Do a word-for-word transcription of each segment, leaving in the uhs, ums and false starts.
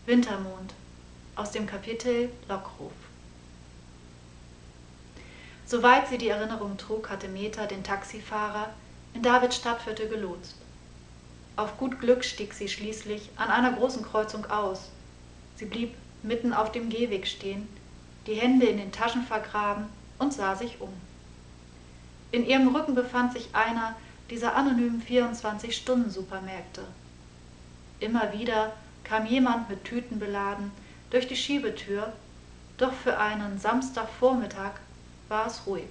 Wintermond aus dem Kapitel Lockruf. Soweit sie die Erinnerung trug, hatte Meta den Taxifahrer in Davids Stadtviertel gelotst. Auf gut Glück stieg sie schließlich an einer großen Kreuzung aus. Sie blieb mitten auf dem Gehweg stehen, die Hände in den Taschen vergraben und sah sich um. In ihrem Rücken befand sich einer dieser anonymen vierundzwanzig-Stunden-Supermärkte. Immer wieder kam jemand mit Tüten beladen durch die Schiebetür, doch für einen Samstagvormittag war es ruhig.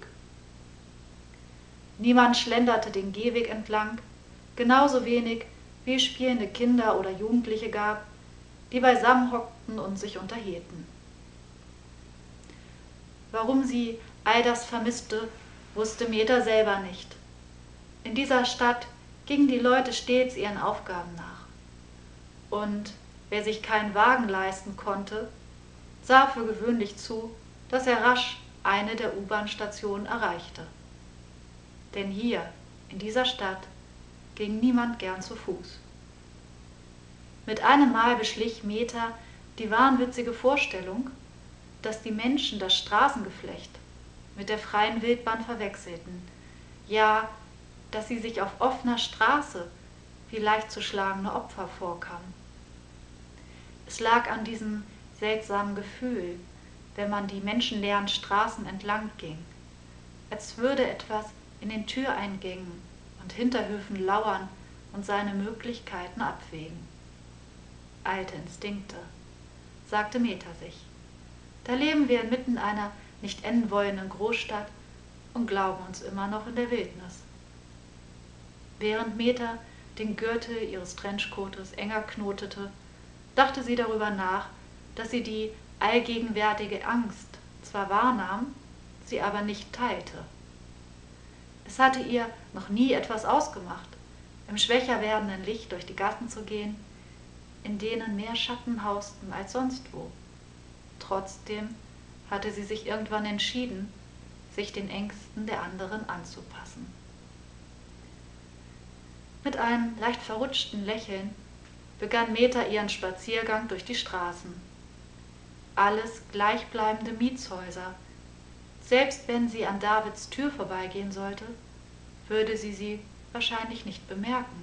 Niemand schlenderte den Gehweg entlang, genauso wenig wie es spielende Kinder oder Jugendliche gab, die beisammen hockten und sich unterhielten. Warum sie all das vermisste, wusste Meta selber nicht. In dieser Stadt gingen die Leute stets ihren Aufgaben nach. Und wer sich keinen Wagen leisten konnte, sah für gewöhnlich zu, dass er rasch eine der U-Bahn-Stationen erreichte. Denn hier, in dieser Stadt, ging niemand gern zu Fuß. Mit einem Mal beschlich Meta die wahnwitzige Vorstellung, dass die Menschen das Straßengeflecht mit der freien Wildbahn verwechselten, ja, dass sie sich auf offener Straße wie leicht zu schlagende Opfer vorkamen. Es lag an diesem seltsamen Gefühl, wenn man die menschenleeren Straßen entlang ging, als würde etwas in den Türeingängen und Hinterhöfen lauern und seine Möglichkeiten abwägen. Alte Instinkte, sagte Meta sich. Da leben wir inmitten einer nicht enden wollenden Großstadt und glauben uns immer noch in der Wildnis. Während Meta den Gürtel ihres Trenchcoates enger knotete, dachte sie darüber nach, dass sie die allgegenwärtige Angst zwar wahrnahm, sie aber nicht teilte. Es hatte ihr noch nie etwas ausgemacht, im schwächer werdenden Licht durch die Gassen zu gehen, in denen mehr Schatten hausten als sonst wo. Trotzdem hatte sie sich irgendwann entschieden, sich den Ängsten der anderen anzupassen. Mit einem leicht verrutschten Lächeln begann Meta ihren Spaziergang durch die Straßen. Alles gleichbleibende Mietshäuser. Selbst wenn sie an Davids Tür vorbeigehen sollte, würde sie sie wahrscheinlich nicht bemerken.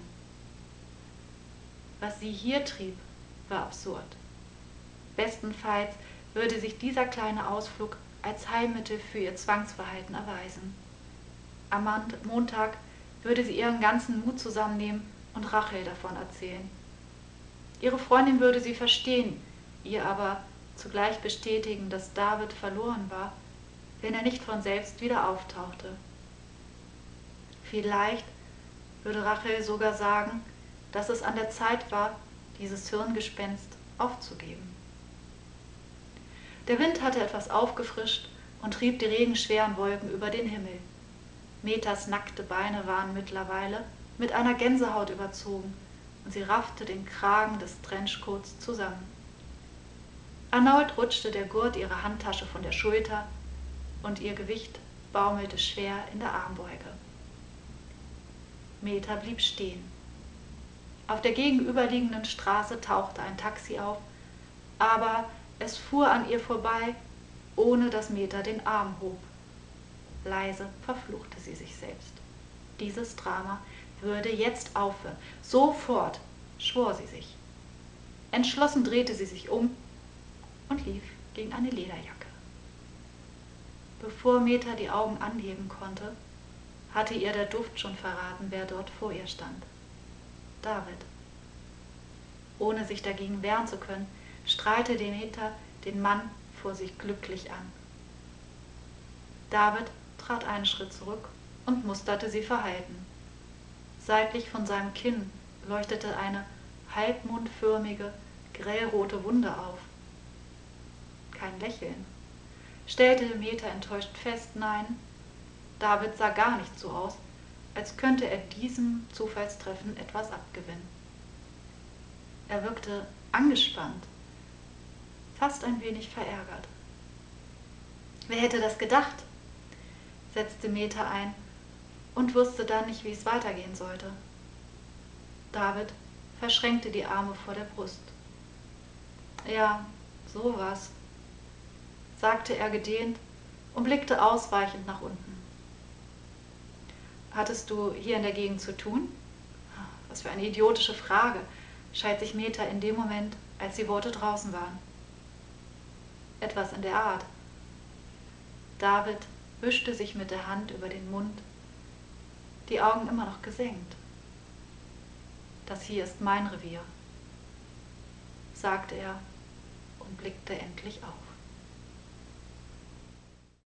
Was sie hier trieb, war absurd. Bestenfalls würde sich dieser kleine Ausflug als Heilmittel für ihr Zwangsverhalten erweisen. Am Montag würde sie ihren ganzen Mut zusammennehmen und Rachel davon erzählen. Ihre Freundin würde sie verstehen, ihr aber zugleich bestätigen, dass David verloren war, wenn er nicht von selbst wieder auftauchte. Vielleicht würde Rachel sogar sagen, dass es an der Zeit war, dieses Hirngespenst aufzugeben. Der Wind hatte etwas aufgefrischt und trieb die regenschweren Wolken über den Himmel. Metas nackte Beine waren mittlerweile mit einer Gänsehaut überzogen und sie raffte den Kragen des Trenchcoats zusammen. Erneut rutschte der Gurt ihrer Handtasche von der Schulter und ihr Gewicht baumelte schwer in der Armbeuge. Meta blieb stehen. Auf der gegenüberliegenden Straße tauchte ein Taxi auf, aber es fuhr an ihr vorbei, ohne dass Meta den Arm hob. Leise verfluchte sie sich selbst. Dieses Drama würde jetzt aufhören. Sofort, schwor sie sich. Entschlossen drehte sie sich um und lief gegen eine Lederjacke. Bevor Meta die Augen anheben konnte, hatte ihr der Duft schon verraten, wer dort vor ihr stand. David. Ohne sich dagegen wehren zu können, strahlte Meta den Mann vor sich glücklich an. David trat einen Schritt zurück und musterte sie verhalten. Seitlich von seinem Kinn leuchtete eine halbmondförmige, grellrote Wunde auf. Kein Lächeln. Stellte Meta enttäuscht fest, nein, David sah gar nicht so aus, als könnte er diesem Zufallstreffen etwas abgewinnen. Er wirkte angespannt, fast ein wenig verärgert. Wer hätte das gedacht? Setzte Meta ein und wusste dann nicht, wie es weitergehen sollte. David verschränkte die Arme vor der Brust. Ja, sowas, sagte er gedehnt und blickte ausweichend nach unten. Hattest du hier in der Gegend zu tun? Was für eine idiotische Frage, schalt sich Meta in dem Moment, als die Worte draußen waren. Etwas in der Art. David wischte sich mit der Hand über den Mund, die Augen immer noch gesenkt. Das hier ist mein Revier, sagte er und blickte endlich auf.